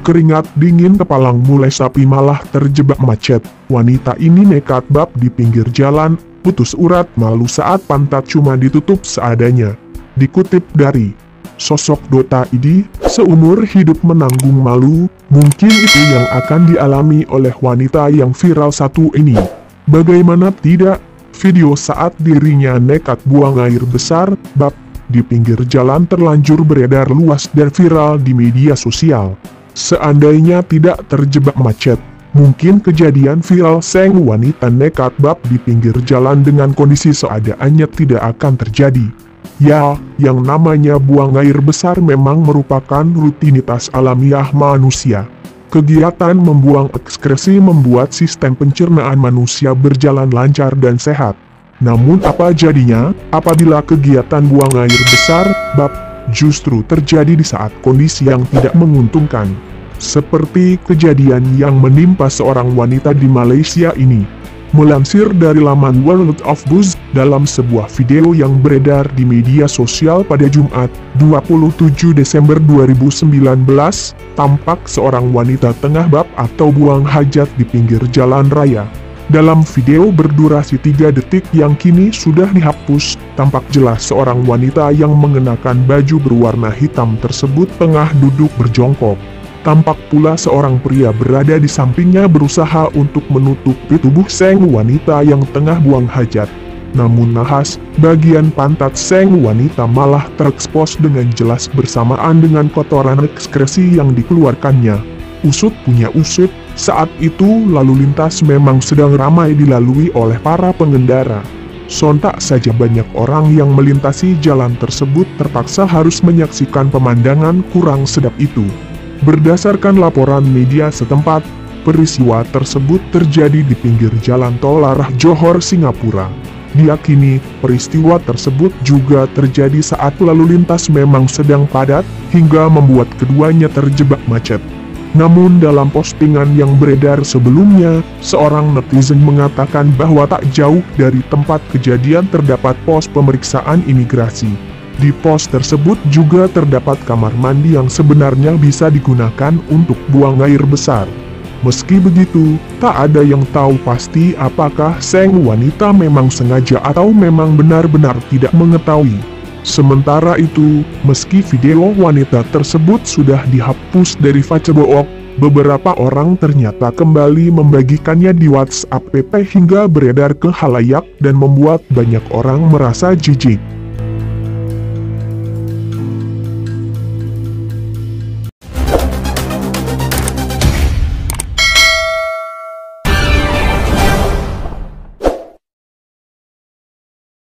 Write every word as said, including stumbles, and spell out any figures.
Keringat dingin kepalang mulai sapi malah terjebak macet. Wanita ini nekat bab di pinggir jalan, putus urat malu saat pantat cuma ditutup seadanya. Dikutip dari sosok Dota I D, seumur hidup menanggung malu, mungkin itu yang akan dialami oleh wanita yang viral satu ini. Bagaimana tidak, video saat dirinya nekat buang air besar, bab, di pinggir jalan terlanjur beredar luas dan viral di media sosial. Seandainya tidak terjebak macet, mungkin kejadian viral sang wanita nekat bab di pinggir jalan dengan kondisi seadanya tidak akan terjadi. Ya, yang namanya buang air besar memang merupakan rutinitas alamiah manusia. Kegiatan membuang ekskresi membuat sistem pencernaan manusia berjalan lancar dan sehat. Namun apa jadinya, apabila kegiatan buang air besar, bab, justru terjadi di saat kondisi yang tidak menguntungkan. Seperti kejadian yang menimpa seorang wanita di Malaysia ini. Melansir dari laman World of Buzz, dalam sebuah video yang beredar di media sosial pada Jumat, dua puluh tujuh Desember dua ribu sembilan belas, tampak seorang wanita tengah bab atau buang hajat di pinggir jalan raya. Dalam video berdurasi tiga detik yang kini sudah dihapus, tampak jelas seorang wanita yang mengenakan baju berwarna hitam tersebut tengah duduk berjongkok. Tampak pula seorang pria berada di sampingnya berusaha untuk menutupi tubuh sang wanita yang tengah buang hajat. Namun nahas, bagian pantat sang wanita malah terekspos dengan jelas bersamaan dengan kotoran ekskresi yang dikeluarkannya. Usut punya usut, saat itu lalu lintas memang sedang ramai dilalui oleh para pengendara. Sontak saja banyak orang yang melintasi jalan tersebut terpaksa harus menyaksikan pemandangan kurang sedap itu. Berdasarkan laporan media setempat, peristiwa tersebut terjadi di pinggir jalan tol arah Johor, Singapura. Diyakini, peristiwa tersebut juga terjadi saat lalu lintas memang sedang padat, hingga membuat keduanya terjebak macet. Namun dalam postingan yang beredar sebelumnya, seorang netizen mengatakan bahwa tak jauh dari tempat kejadian terdapat pos pemeriksaan imigrasi. Di pos tersebut juga terdapat kamar mandi yang sebenarnya bisa digunakan untuk buang air besar. Meski begitu, tak ada yang tahu pasti apakah sang wanita memang sengaja atau memang benar-benar tidak mengetahui. Sementara itu, meski video wanita tersebut sudah dihapus dari Facebook, beberapa orang ternyata kembali membagikannya di WhatsApp hingga beredar ke khalayak dan membuat banyak orang merasa jijik.